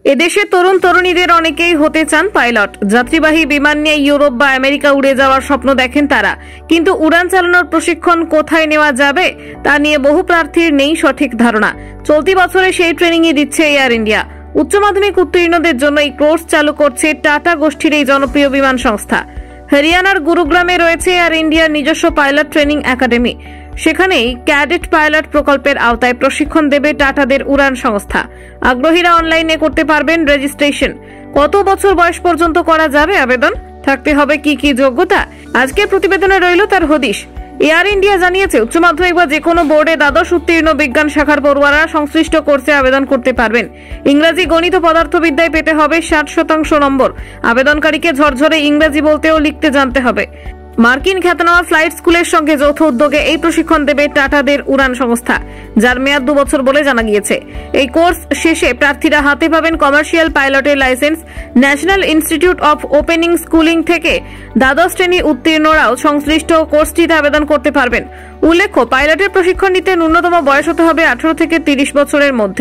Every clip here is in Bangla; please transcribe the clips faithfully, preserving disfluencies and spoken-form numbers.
এদেশে তরুণ তরুণীদের অনেকেই হতে চান পাইলট। যাত্রীবাহী বিমান নিয়ে ইউরোপ বা আমেরিকা উড়ে যাওয়ার স্বপ্ন দেখেন তারা, কিন্তু উড়ান চালানোর প্রশিক্ষণ কোথায় নেওয়া যাবে তা নিয়ে বহু প্রার্থীর নেই সঠিক ধারণা। চলতি বছরে সেই ট্রেনিংই দিচ্ছে এয়ার ইন্ডিয়া। উচ্চ মাধ্যমিক উত্তীর্ণদের জন্য এই কোর্স চালু করছে টাটা গোষ্ঠীর এই জনপ্রিয় বিমান সংস্থা। হরিয়ানার গুরুগ্রামে রয়েছে এয়ার ইন্ডিয়ার নিজস্ব পাইলট ট্রেনিং একাডেমি। সেখানেই ক্যাডেট পাইলট প্রকল্পের আওতায় প্রশিক্ষণ দেবে টাটাদের উড়ান সংস্থা। আগ্রহীরা অনলাইনে করতে পারবেন রেজিস্ট্রেশন। কত বছর বয়স পর্যন্ত করা যাবে আবেদন? থাকতে হবে কি কি যোগ্যতা? আজকের প্রতিবেদনে রইল তার হদিশ। এয়ার ইন্ডিয়া জানিয়েছে, উচ্চ মাধ্যমিক বা যে কোনো বোর্ডে দ্বাদশ উত্তীর্ণ বিজ্ঞান শাখার পড়ুয়ারা সংশ্লিষ্ট কোর্সে আবেদন করতে পারবেন। ইংরেজি, গণিত ও পদার্থবিদ্যায় পেতে হবে ষাট শতাংশ নম্বর। আবেদনকারীকে ঝরঝরে ইংরেজি বলতে ও লিখতে জানতে হবে। মার্কিন খ্যাতনামা ফ্লাইট স্কুলের সঙ্গে যৌথ উদ্যোগে এই প্রশিক্ষণ দেবে টাটাদের উড়ান সংস্থা, যার মেয়াদ দু বছর বলে জানা গিয়েছে। এই কোর্স শেষে প্রার্থীরা হাতে পাবেন কমার্শিয়াল পাইলটের লাইসেন্স। National Institute of Opening Schooling থেকে দ্বাদশ শ্রেণী উত্তীর্ণরাও সংশ্লিষ্ট কোর্সটিতে আবেদন করতে পারবেন। উল্লেখ্য, পাইলটের প্রশিক্ষণ নিতে ন্যূনতম বয়স হতে হবে আঠারো থেকে তিরিশ বছরের মধ্যে।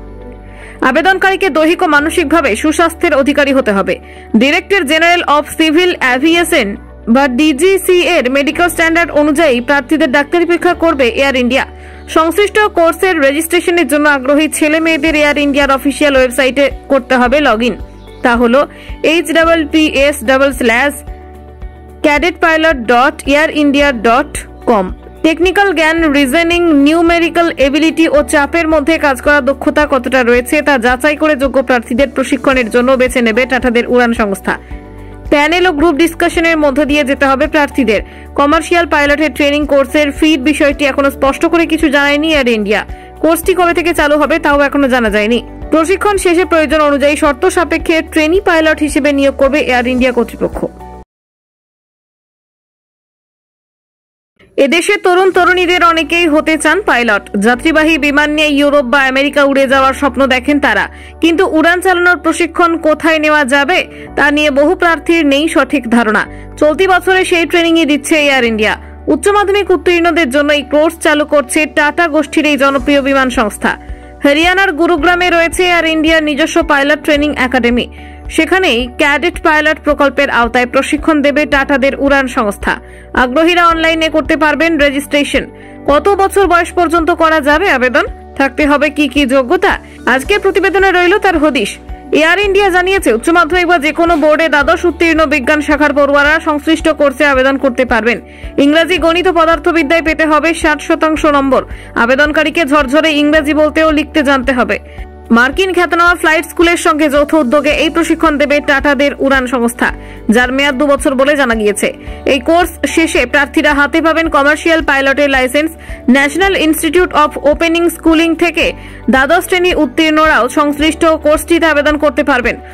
আবেদনকারীকে দৈহিক ও মানসিকভাবে সুস্বাস্থ্যের অধিকারী হতে হবে। Director General of Civil Aviation বা ডিজিসি এর মেডিকেল স্ট্যান্ডার্ড অনুযায়ী প্রার্থীদের ডাক্তারি পরীক্ষা করবে এয়ার ইন্ডিয়া। সংশ্লিষ্ট কোর্সের রেজিস্ট্রেশনের জন্য আগ্রহী ছেলে মেয়েদের এয়ার ইন্ডিয়ার অফিসিয়াল ওয়েবসাইটে করতে হবে লগ ইন। তা হল H double P S double slash cadet pilot dot Air India dot com. Technical জ্ঞান, রিজনিং, নিউমেরিক্যাল এবিলিটি ও চাপের মধ্যে কাজ করার দক্ষতা কতটা রয়েছে তা যাচাই করে যোগ্য প্রার্থীদের প্রশিক্ষণের জন্য বেছে নেবে টাটাদের উড়ান সংস্থা। প্যানেল ও গ্রুপ ডিসকাশনের মধ্য দিয়ে যেতে হবে প্রার্থীদের। কমার্শিয়াল পাইলটের ট্রেনিং কোর্সের ফির বিষয়টি এখনো স্পষ্ট করে কিছু জানায়নি এয়ার ইন্ডিয়া। কোর্সটি কবে থেকে চালু হবে তাও এখনো জানা যায়নি। প্রশিক্ষণ শেষে প্রয়োজন অনুযায়ী শর্ত সাপেক্ষে ট্রেনি পাইলট হিসেবে নিয়োগ করবে এয়ার ইন্ডিয়া কর্তৃপক্ষ। এদেশে তরুণ তরুণীদের অনেকেই হতে চান পাইলট। যাত্রীবাহী বিমান নিয়ে ইউরোপ বা আমেরিকা উড়ে যাওয়ার স্বপ্ন দেখেন তারা, কিন্তু উড়ান চালানোর প্রশিক্ষণ কোথায় নেওয়া যাবে তা নিয়ে বহু প্রার্থীর নেই সঠিক ধারণা। চলতি বছরে সেই ট্রেনিংই দিচ্ছে এয়ার ইন্ডিয়া। উচ্চ মাধ্যমিক উত্তীর্ণদের জন্য এই কোর্স চালু করছে টাটা গোষ্ঠীর এই জনপ্রিয় বিমান সংস্থা। হরিয়ানার গুরুগ্রামে রয়েছে এয়ার ইন্ডিয়ার নিজস্ব পাইলট ট্রেনিং একাডেমি। সেখানেই ক্যাডেট পাইলট প্রকল্পের আওতায় প্রশিক্ষণ দেবে টাটাদের উড়ান সংস্থা। আগ্রহীরা অনলাইনে করতে পারবেন রেজিস্ট্রেশন। কত বছর বয়স পর্যন্ত করা যাবে আবেদন? থাকতে হবে কি কি যোগ্যতা? আজকের প্রতিবেদনে রইল তার হদিশ। এয়ার ইন্ডিয়া জানিয়েছে, উচ্চ মাধ্যমিক বা যে কোনো বোর্ডে দ্বাদশ উত্তীর্ণ বিজ্ঞান শাখার পড়ুয়ারা সংশ্লিষ্ট কোর্সে আবেদন করতে পারবেন। ইংরেজি, গণিত ও পদার্থবিদ্যায় পেতে হবে ষাট শতাংশ নম্বর। আবেদনকারীকে ঝরঝরে ইংরেজি বলতে ও লিখতে জানতে হবে। মার্কিন খ্যাতনামা ফ্লাইট স্কুলের সঙ্গে যৌথ উদ্যোগে এই প্রশিক্ষণ দেবে টাটাদের উড়ান সংস্থা, যার মেয়াদ দু বছর বলে জানা গিয়েছে। এই কোর্স শেষে প্রার্থীরা হাতে পাবেন কমার্শিয়াল পাইলটের লাইসেন্স। National Institute of Opening Schooling থেকে দ্বাদশ শ্রেণী উত্তীর্ণরাও সংশ্লিষ্ট কোর্সটিতে আবেদন করতে পারবেন।